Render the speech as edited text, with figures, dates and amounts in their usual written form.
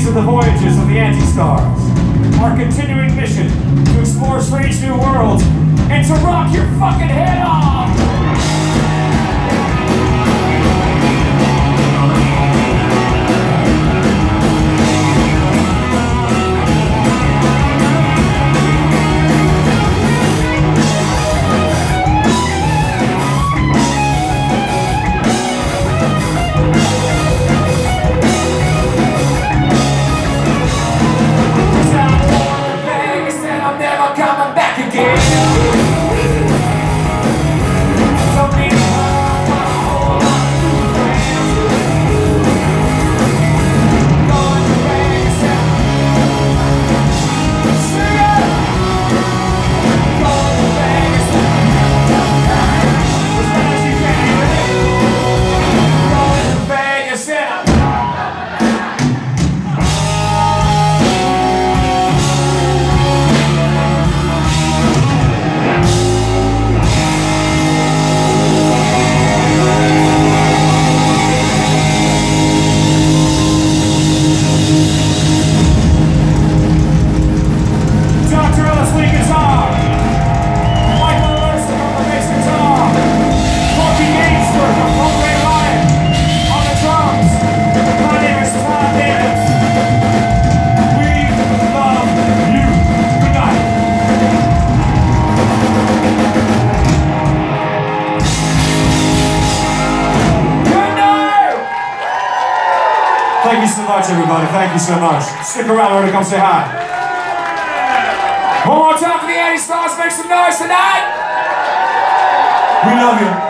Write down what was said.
to the voyages of the Anti-Stars, our continuing mission to explore strange new worlds and to rock your fucking head off! Thank you so much, everybody. Thank you so much. Stick around, we're gonna come say hi. One more time for the Anti-Stars. Make some noise tonight. We love you.